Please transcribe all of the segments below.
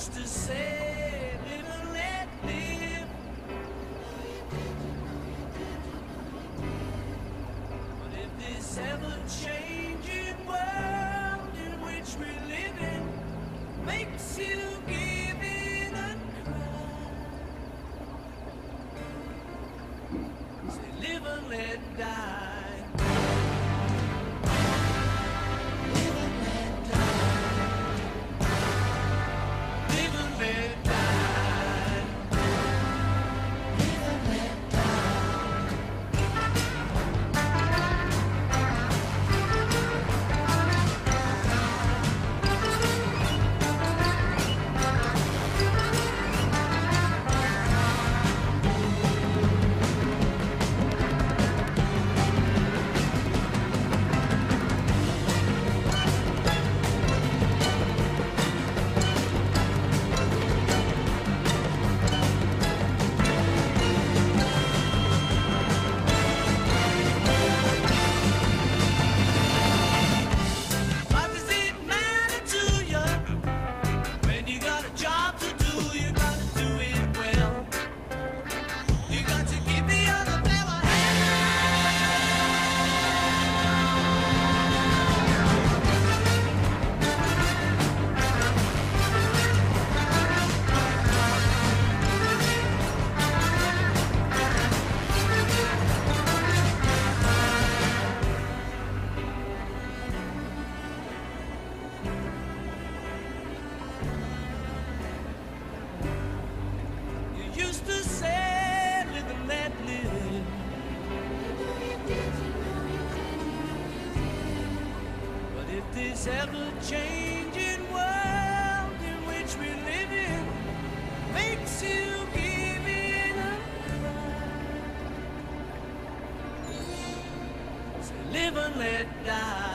used to say, live and let live. But if this ever-changing world in which we live in makes you give in a cry, say live and let die. Used to say, live and let live. But if this ever-changing world in which we live in makes you give in a cry, say live and let die.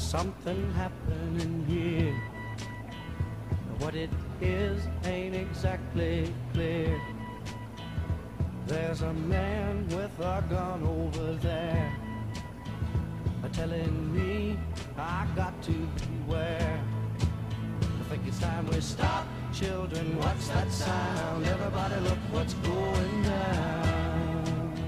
something happening here. What it is ain't exactly clear. There's a man with a gun over there, telling me I got to beware. I think it's time we stop. Children, what's that sound? Everybody look what's going down.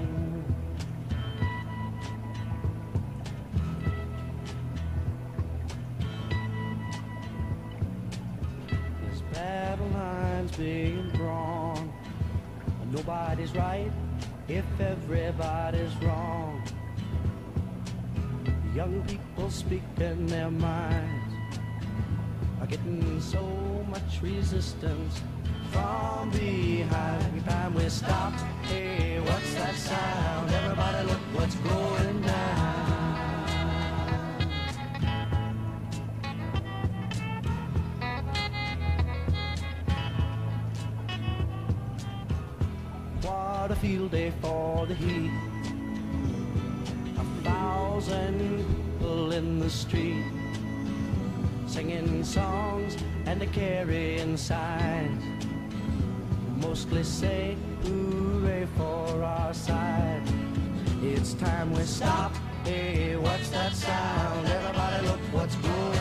There's battle lines being drawn. Nobody's right if everybody's wrong. Young people speaking their minds are getting so much resistance from behind. Time we stop. Hey, what's that sound? Everybody look what's going down. What a field day for the heat. 1,000 people in the street, singing songs and carrying signs, mostly say hooray for our side. It's time we stop. Hey, what's that sound? Everybody look what's going